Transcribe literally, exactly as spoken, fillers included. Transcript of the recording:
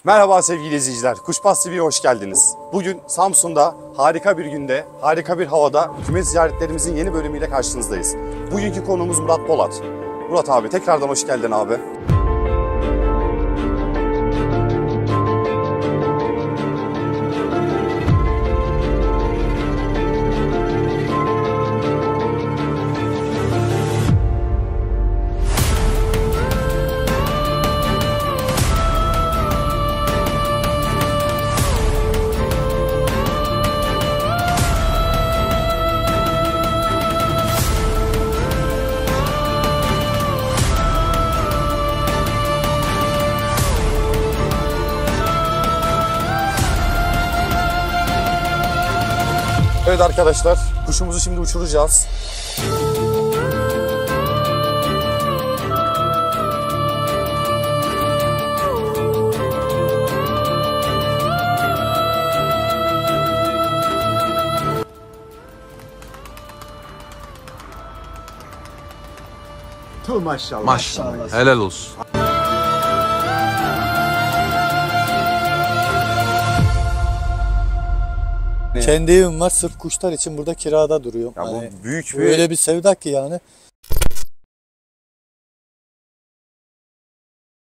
Merhaba sevgili izleyiciler, Kuşbaz T V'ye hoş geldiniz. Bugün Samsun'da harika bir günde, harika bir havada kümes ziyaretlerimizin yeni bölümüyle karşınızdayız. Bugünkü konuğumuz Murat Polat. Murat abi tekrardan hoş geldin abi. Evet arkadaşlar, kuşumuzu şimdi uçuracağız. Tuh maşallah. Maşallah. Helal olsun. Kendi evim var, sırf kuşlar için burada kirada duruyorum. Ya bu hani büyük bir öyle bir sevda ki yani.